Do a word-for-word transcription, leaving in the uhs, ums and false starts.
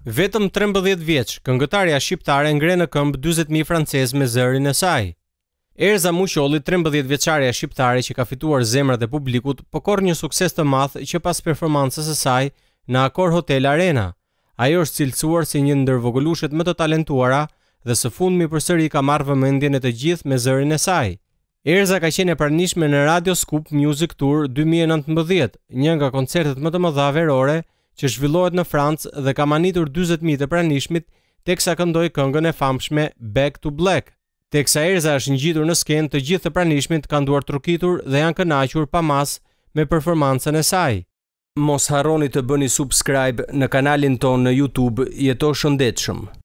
Vetëm trembëdhjetë vjeç, këngëtarja shqiptare ngre në këmbë dyzet mijë francezë me zërin e saj. Erza Muqolli, trembëdhjetë vjeçaria shqiptare që ka fituar zemrat e publikut, po korr një sukses të madh që pas performancës së saj në Accor Hotel Arena. Ajo është cilësuar si një ndër vogëlushet më të talentuara dhe së fundmi përsëri ka marrë vëmendjen e të gjithë me zërin e saj. Erza ka qenë e pranishme në Radio Scoop Music Tour dy mijë e nëntëmbëdhjetë, një nga koncertet më të mëdha verore që zhvillohet në Francë dhe ka manitur dyzet mijë të pranishmit teksa këndoi këngën e famshme Back to Black. Teksa Erza është ngjitur në skenë, të gjithë të pranishmit kanë duar trukitur dhe janë kënaqur pa mas me performancën e saj. Mos harroni të bëni subscribe në kanalin ton në YouTube Jeto Shëndetshëm.